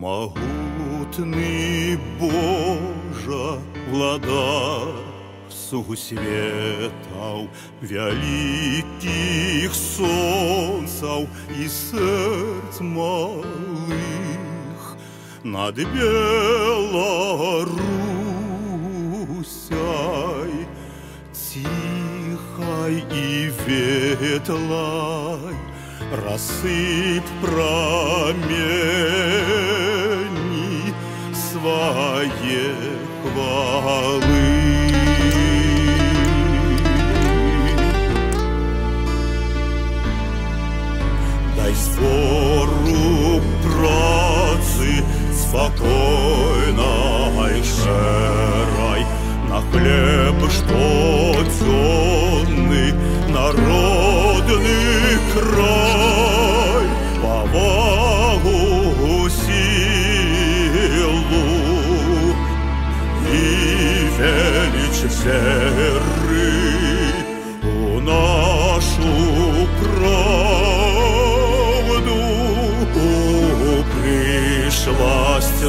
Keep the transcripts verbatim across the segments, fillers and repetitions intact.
Могутный Божа, владар сусветаў, вялікіх сонцаў і сэрц малых, над Беларусяй ціхай і ветлай рассыпь прамені свае хвалы. Дай збору працы спакойнай шэрай на хлеб штодзённы, народны край, павагу, сілу і веліч веры у нашу правду, у прышласць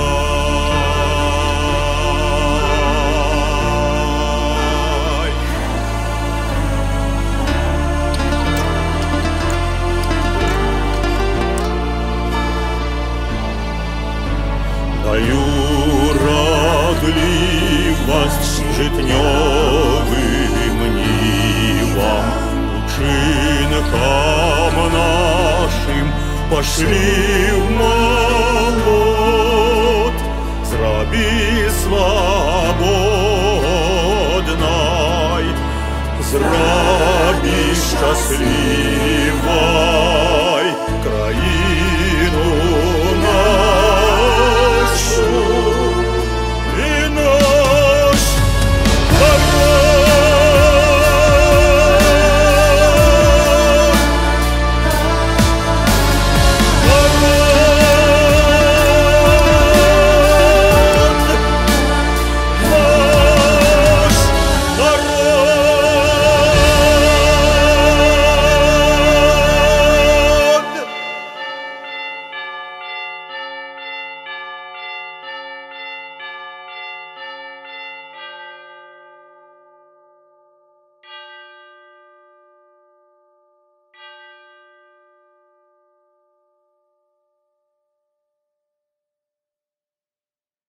дай. Даю радливость житнёвым нивам, учинкам нашим пошли в молот, зроби свободу.